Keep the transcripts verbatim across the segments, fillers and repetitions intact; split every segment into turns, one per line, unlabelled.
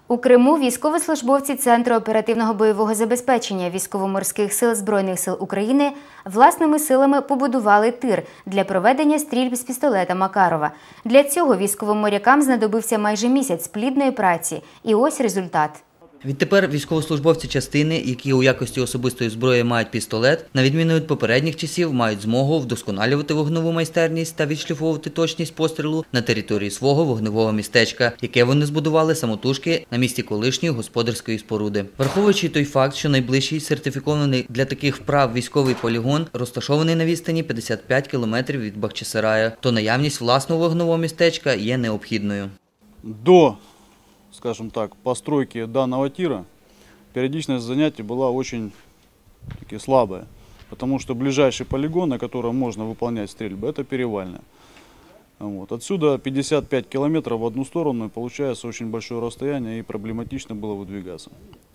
У Криму військовослужбовці Центру оперативного бойового забезпечення Військово-морських сил Збройних сил України власними силами побудували тир для проведення стрільб з пістолета Макарова. Для цього військовим морякам знадобився майже місяць плідної праці. І ось результат.
Відтепер військовослужбовці частини, які у якості особистої зброї мають пістолет, на відміну від попередніх часів, мають змогу вдосконалювати вогневу майстерність та відшліфовувати точність пострілу на території свого вогневого містечка, яке вони збудували самотужки на місці колишньої господарської споруди. Враховуючи той факт, що найближчий сертифікований для таких вправ військовий полігон розташований на відстані п'ятдесят п'ять кілометрів від Бахчисарая, то наявність власного вогневого містечка є необхідною.
До скажем так, постройки данного тира периодичность занятий была очень таки слабая, потому что ближайший полигон, на котором можно выполнять стрельбы, это Перевальная. Вот. Отсюда пятьдесят пять километров в одну сторону, и получается очень большое расстояние, и проблематично было выдвигаться.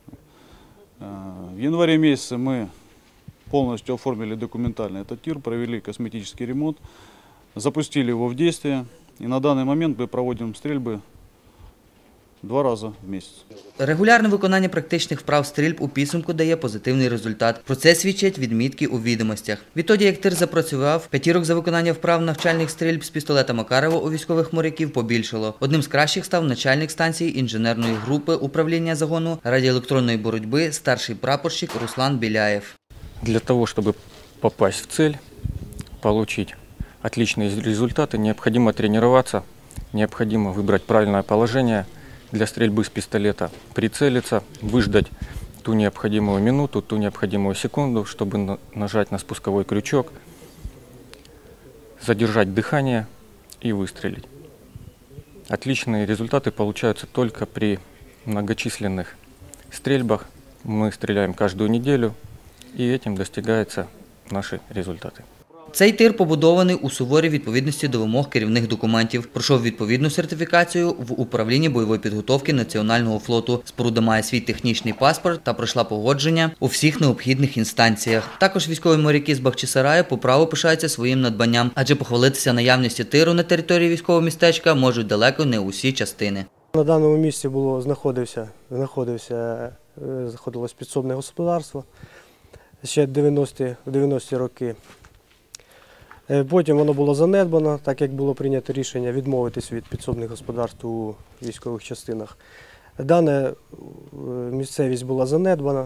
В январе месяце мы полностью оформили документально этот тир, провели косметический ремонт, запустили его в действие, и на данный момент мы проводим стрельбы два рази в місяць.
Регулярне виконання практичних вправ стрільб у підсумку дає позитивний результат. Про це свідчать відмітки у відомостях. Відтоді, як тир запрацював, п'ятірок за виконання вправ навчальних стрільб з пістолета Макарова у військових моряків побільшало. Одним з кращих став начальник станції інженерної групи управління загону радіоелектронної боротьби старший прапорщик Руслан Біляєв.
Для того, щоб попасть в цель, отримати отличные результаты, необходимо тренироваться, необходимо выбрать правильное положение для стрельбы с пистолета, прицелиться, выждать ту необходимую минуту, ту необходимую секунду, чтобы нажать на спусковой крючок, задержать дыхание и выстрелить. Отличные результаты получаются только при многочисленных стрельбах. Мы стреляем каждую неделю, и этим достигаются наши результаты.
Цей тир побудований у суворій відповідності до вимог керівних документів, пройшов відповідну сертифікацію в управлінні бойової підготовки Національного флоту. Споруда має свій технічний паспорт та пройшла погодження у всіх необхідних інстанціях. Також військові моряки з Бахчисараю по праву пишаються своїм надбанням, адже похвалитися наявністю тиру на території військового містечка можуть далеко не усі частини.
На даному місці було знаходився, знаходився, знаходилось підсобне господарство ще в дев'яності роки. Потім воно було занедбано, так як було прийнято рішення відмовитись від підсобних господарств у військових частинах. Дана місцевість була занедбана,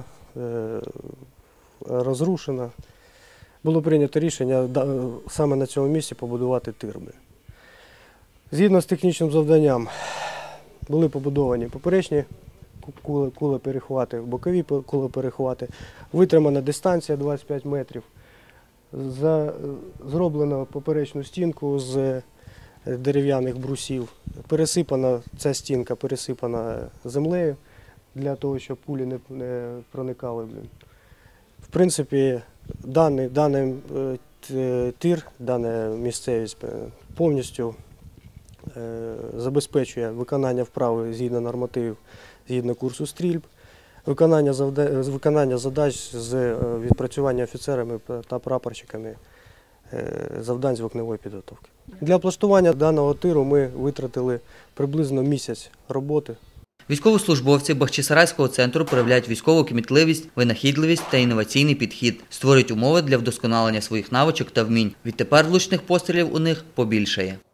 розрушена. Було прийнято рішення саме на цьому місці побудувати тирби. Згідно з технічним завданням були побудовані поперечні кулеперехвати, бокові кулеперехвати, витримана дистанція двадцять п'ять метрів. За, зроблено поперечну стінку з дерев'яних брусів. Пересипана, ця стінка пересипана землею для того, щоб пулі не, не проникали. В принципі, даний, даний тир, дана місцевість повністю е, забезпечує виконання вправи згідно нормативів, згідно курсу стрільб. Виконання, завда... виконання задач з відпрацювання офіцерами та прапорщиками завдань з вогневої підготовки. Для облаштування даного тиру ми витратили приблизно місяць роботи.
Військовослужбовці Бахчисарайського центру проявляють військову кмітливість, винахідливість та інноваційний підхід, створюють умови для вдосконалення своїх навичок та вмінь. Відтепер влучних пострілів у них побільшає.